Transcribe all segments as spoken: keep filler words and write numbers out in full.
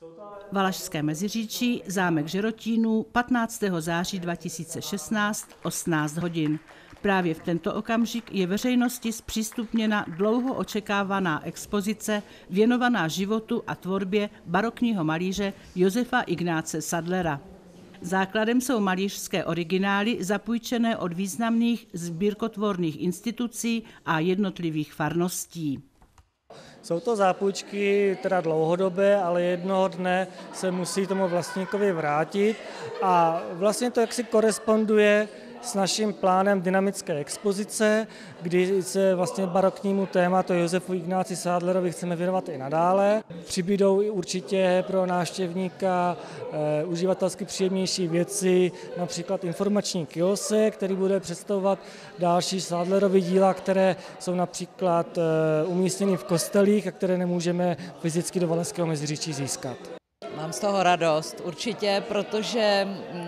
Valašské Meziříčí, zámek Žerotínů, patnáctého září dva tisíce šestnáct, osmnáct hodin. Právě v tento okamžik je veřejnosti zpřístupněna dlouho očekávaná expozice věnovaná životu a tvorbě barokního malíře Josefa Ignáce Sadlera. Základem jsou malířské originály zapůjčené od významných sbírkotvorných institucí a jednotlivých farností. Jsou to zápůjčky teda dlouhodobé, ale jednoho dne se musí tomu vlastníkovi vrátit a vlastně to jaksi koresponduje s naším plánem dynamické expozice, kdy se vlastně baroknímu tématu Josefu Ignáci Sadlerovi chceme věnovat i nadále. Přibydou i určitě pro návštěvníka e, uživatelsky příjemnější věci, například informační kiosek, který bude představovat další Sadlerovy díla, které jsou například e, umístěny v kostelích a které nemůžeme fyzicky do Valašského Meziříčí získat. Mám z toho radost určitě, protože e,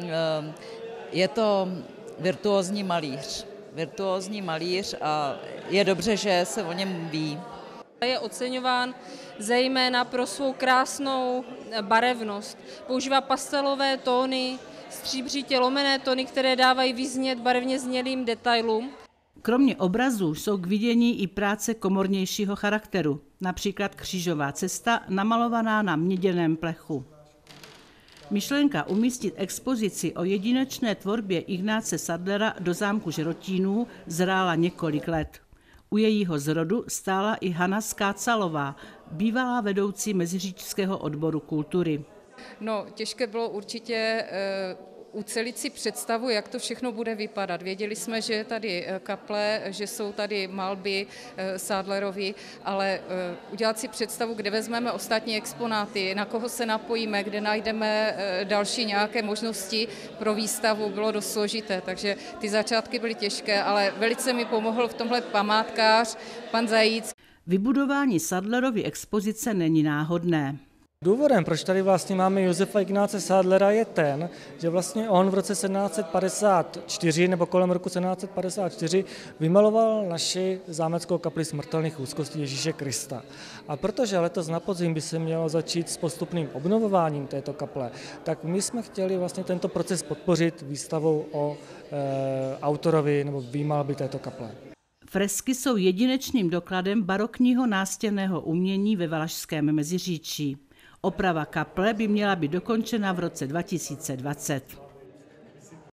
je to virtuózní malíř. Virtuózní malíř a je dobře, že se o něm ví. Je oceňován zejména pro svou krásnou barevnost. Používá pastelové tóny, stříbřitě lomené tóny, které dávají význět barevně znělým detailům. Kromě obrazů jsou k vidění i práce komornějšího charakteru, například křížová cesta namalovaná na měděném plechu. Myšlenka umístit expozici o jedinečné tvorbě Ignáce Sadlera do zámku Žerotínů zrála několik let. U jejího zrodu stála i Hana Skácalová, bývalá vedoucí meziříčského odboru kultury. No, těžké bylo určitě e, ucelit si představu, jak to všechno bude vypadat. Věděli jsme, že je tady kaple, že jsou tady malby e, Sadlerovi, ale e, udělat si představu, kde vezmeme ostatní exponáty, na koho se napojíme, kde najdeme e, další nějaké možnosti pro výstavu, bylo dost složité, takže ty začátky byly těžké, ale velice mi pomohl v tomhle památkář, pan Zajíc. Vybudování Sadlerovy expozice není náhodné. Důvodem, proč tady vlastně máme Josefa Ignáce Sadlera, je ten, že vlastně on v roce sedmnáct set padesát čtyři nebo kolem roku sedmnáct set padesát čtyři vymaloval naši zámeckou kapli smrtelných úzkostí Ježíše Krista. A protože letos na podzim by se mělo začít s postupným obnovováním této kaple, tak my jsme chtěli vlastně tento proces podpořit výstavou o e, autorovi nebo výmalby této kaple. Fresky jsou jedinečným dokladem barokního nástěnného umění ve Valašském Meziříčí. Oprava kaple by měla být dokončena v roce dva tisíce dvacet.